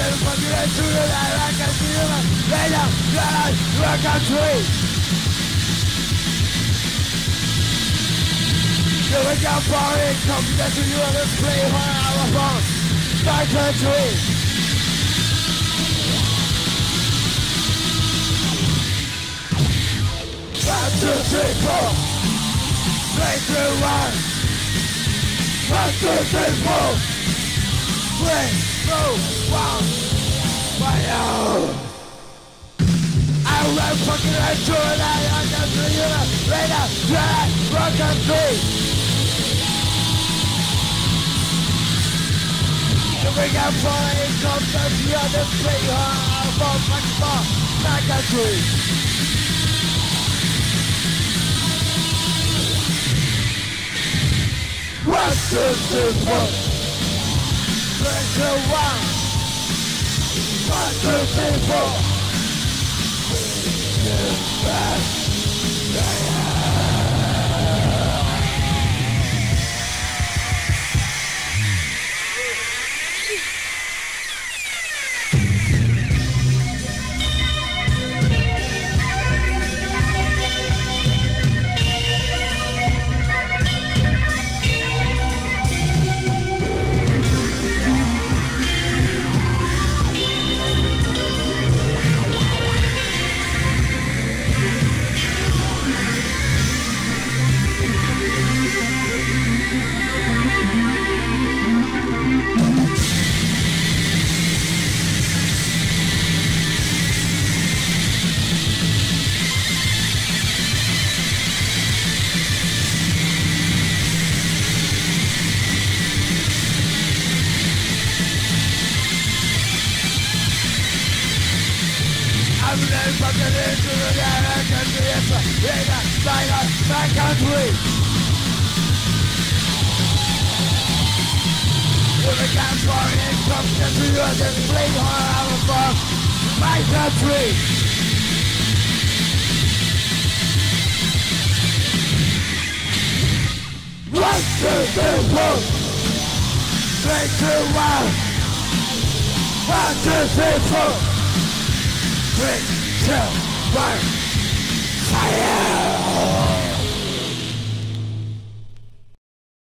never fucking let you know that I can see you right now, your country. You wake up for it, come back to you on this play where I was born, my country. 1, 2, 3, 4, 3, 2, 1. 1, 2, 3, 4, 3, 2, 1, fire! I will fucking let you and I can see you right now, your country. You bring up for it, come back to you on this play hard, I'm on my country. 1, 2, 3, 4, 3, 2, 1. 1, 2, 3, 4. My country. If it comes for it, comes to you and just play hard for my country. One, two, three, four. 3, 2, 1. 1, 2, 3, 4. 3, 2, 1.